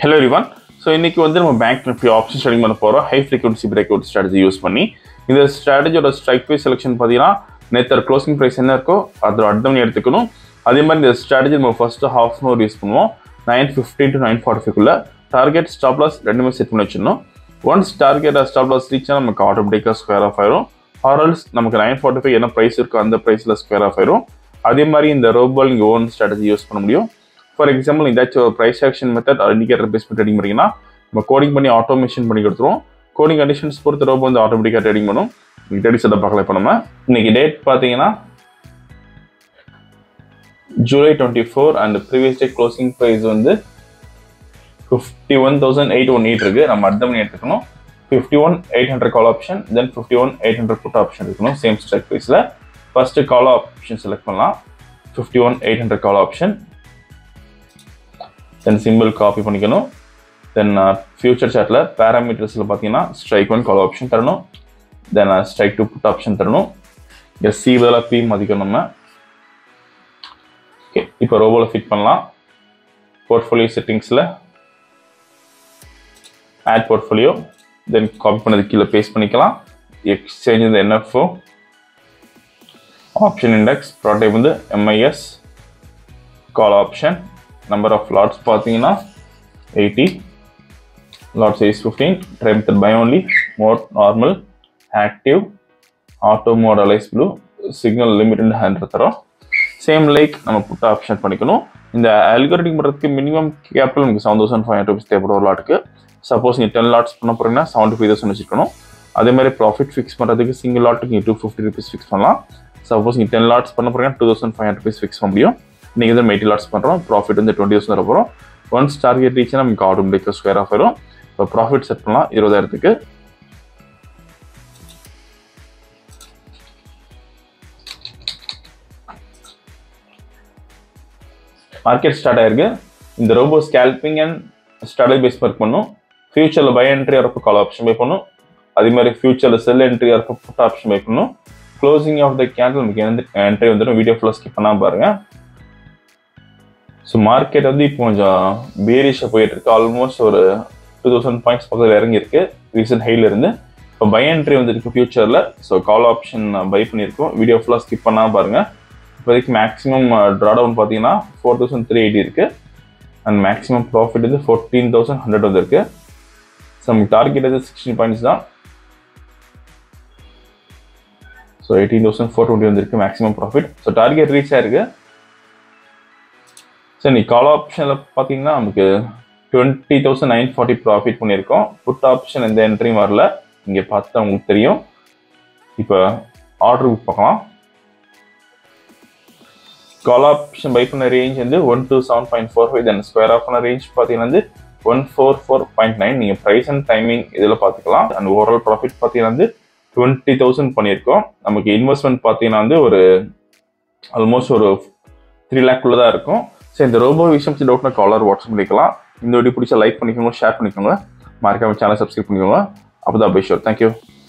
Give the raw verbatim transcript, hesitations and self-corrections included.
Hello everyone. So இன்னைக்கு வந்து நம்ம பேங்க் நிஃப்டி ஆப்ஷன் ட்ரேடிங் பண்ண போறோம். High frequency break out strategy use பண்ணி. இந்த ஸ்ட்ராட்டஜியோட ஸ்ட்ரைக் ப்ரைஸ் செலக்ஷன் பார்த்தீங்கன்னா நேற்று க்ளோசிங் ப்ரைஸ் என்ன இருக்கோ அதோட அர்த்தம் எடுத்துக்கணும். அதே மாதிரி இந்த ஸ்ட்ராட்டஜி நம்ம first half an hour use பண்ணுவோம். Nine fifteen to nine forty ஃபைவ்க்குள்ள டார்கெட் ஸ்டாப் லாஸ் ரெண்டுமே செட் பண்ணி வச்சிடணும். Once target stop loss reach ஆனால் நமக்கு ஆட்டோமேட்டிக்காக ஸ்கொயர் ஆஃப் ஆயிரும். ஆர்எல்ஸ் நமக்கு நைன் ஃபார்ட்டி ஃபைவ் என்ன ப்ரைஸ் இருக்கோ அந்த ப்ரைஸில் ஸ்கொயர் ஆஃப் ஆயிரும். அதே மாதிரி இந்த ரோபால் இங்கே ஓன் ஸ்ட்ராட்டஜி யூஸ் பண்ண முடியும். ஃபார் எக்ஸாம்பிள் ஏதாச்சும் ஒரு price action method indicator base பண்ணி ட்ரேடிங் பண்ணிங்கன்னா நம்ம கோடிங் பண்ணி ஆட்டோமேஷன் பண்ணி கொடுத்துருவோம். கோடிங் கண்டிஷன்ஸ் பொறுத்த ரோபோ வந்து ஆட்டோமேட்டிக்காக ட்ரேடிங் பண்ணும். இன்னைக்கு ட்ரேடிங் செட்டப் பார்க்கலாம். இப்போ நம்ம இன்னைக்கு டேட் பார்த்தீங்கன்னா July twenty four and previous day closing price வந்து fifty one thousand eight one eight இருக்கு. நம்ம அர்த்தம் பண்ணி எடுத்துக்கணும். Fifty one eight hundred call option then fifty one eight hundred put option இருக்கணும். சேம் ஸ்ட்ரைக் ப்ரைஸில் ஃபர்ஸ்ட் கால் ஆப்ஷன் செலக்ட் பண்ணலாம். Fifty one eight hundred call option then simple copy பண்ணிக்கணும். Then future சார்ட்டில் பேராமீட்டர்ஸில் பார்த்தீங்கன்னா ஸ்ட்ரைக் ஒன் கால் ஆப்ஷன் தரணும். Then strike to put option தரணும். இங்கே C பதிலாக பி மதிக்கணும் நம்ம. ஓகே, இப்போ ரோபோவில் ஃபிட் பண்ணலாம். போர்ட்ஃபோலியோ செட்டிங்ஸில் ஆட் போர்ட்ஃபோலியோ தென் காப்பி பண்ணது கீழே பேஸ்ட் பண்ணிக்கலாம். எக்ஸ்சேஞ்ச் இந்த என்எஃப்ஓ ஆப்ஷன் இண்டெக்ஸ் ப்ராடக்ட் வந்து MIS call option number of lots பார்த்தீங்கன்னா eighty lot size fifteen try method buy only mode normal active auto mode alias blue signal limited one hundred தரோம். Same like நம்ம put option பண்ணிக்கணும். இந்த algorithm பண்ணுறதுக்கு minimum capital நமக்கு seven thousand five hundred rupees தேவைப்படும் ஒரு லாட்டுக்கு. Suppose நீங்கள் டென் லாட்ஸ் பண்ண போகிறீங்கன்னா செவன்ட்டி ஃபைவ் தௌசண்ட் வச்சுக்கணும். அதே மாதிரி ப்ராஃபிட் ஃபிக்ஸ் பண்ணுறதுக்கு சிங்கிள் லாட்டுக்கு நீங்கள் டூ ஃபிஃப்டி ருபீஸ் ஃபிக்ஸ் பண்ணலாம். சப்போஸ் நீங்கள் டென் லாட்ஸ் பண்ண போகிறீங்கன்னா two thousand five hundred rupees fix பண்ண முடியும். நீங்கள் வந்து எயிட்டி லாட்ஸ் பண்ணுறோம். ப்ராஃபிட் வந்து டுவெண்ட்டி தௌசண்ட் வர போகிறோம். ஒன்ஸ் டார்கெட் ரீச்னா நமக்கு ஆட்டோமேட்டிக்காக ஸ்கொயர் ஆஃப் வரும். இப்போ ப்ராஃபிட் செட் பண்ணலாம் இருபதாயிரத்துக்கு. மார்க்கெட் ஸ்டார்ட் ஆயிருக்கு. இந்த robo scalping and strategy base work பண்ணும். ஃபியூச்சரில் பை என்ட்ரி வரப்போ கால் ஆப்ஷன் பை பண்ணும். அதே மாதிரி ஃபியூச்சரில் செல் என்ட்ரி வரப்போ புட் ஆப்ஷன் பை பண்ணும். க்ளோசிங் ஆஃப் த கேண்டில் நமக்கு வந்து என்ட்ரி வந்துடும். வீடியோ ஃபுல்லாக ஸ்கிப் பண்ணாமல் பாருங்க. ஸோ மார்க்கெட் வந்து இப்போ கொஞ்சம் பேரிஷாக போயிட்டு இருக்கு. ஆல்மோஸ்ட் ஒரு டூ தௌசண்ட் பாயிண்ட்ஸ் பக்கத்தில் இறங்கியிருக்கு ரீசெண்ட் ஹைல இருந்து. இப்போ பை என்ட்ரி வந்துருக்கு ஃபியூச்சரில். ஸோ கால் ஆப்ஷன் பை பண்ணியிருக்கோம். வீடியோ ஃபுல்லாக ஸ்கிப் பண்ணாமல் பாருங்கள். இப்போதைக்கு மேக்ஸிமம் ட்ரா டவுன் பார்த்தீங்கன்னா ஃபோர் தௌசண்ட் த்ரீ எயிட்டி இருக்கு. அண்ட் மேக்ஸிமம் ப்ராஃபிட் வந்து ஃபோர்டீன் தௌசண்ட் ஹண்ட்ரட் வந்துருக்கு. ஸோ நமக்கு டார்கெட் வந்து சிக்ஸ்டீன் பாயிண்ட்ஸ் தான். So eighteen thousand four twenty வந்துருக்கு maximum profit. So target reach ஆயிருக்கு. சரி, நீ கால் ஆப்ஷனில் பார்த்தீங்கன்னா நமக்கு twenty thousand nine forty profit பண்ணியிருக்கோம். புட் ஆப்ஷன் எந்த என்ட்ரியும் வரல. இங்கே பார்த்தா உங்களுக்கு தெரியும். இப்போ ஆர்டர் புக் பார்க்கலாம். கால் ஆப்ஷன் பை பண்ண ரேஞ்ச் வந்து one two seven point four five then square off பண்ண ரேஞ்ச் பார்த்தீங்கன்னா வந்து one four four point nine. நீங்கள் ப்ரைஸ் அண்ட் டைமிங் இதில் பார்த்துக்கலாம். அண்ட் ஓவரால் ப்ராஃபிட் பார்த்தீங்கன்னா வந்து டுவெண்ட்டி தௌசண்ட் பண்ணியிருக்கோம். நமக்கு இன்வெஸ்ட்மெண்ட் பார்த்தீங்கன்னா வந்து ஒரு ஆல்மோஸ்ட் ஒரு த்ரீ லேக்குள்ளே தான் இருக்கும். ஸோ இந்த ரோபோ விஷயம் டவுட்னா காலர் வாட்ஸ்அப் பண்ணிக்கலாம். இந்த வீடியோ பிடிச்சா லைக் பண்ணிக்கோங்க, ஷேர் பண்ணிக்கோங்க, மறக்காம சேனல் சப்ஸ்கிரைப் பண்ணிக்கோங்க. அப்போ தான் பை ஷோர். தேங்க்யூ.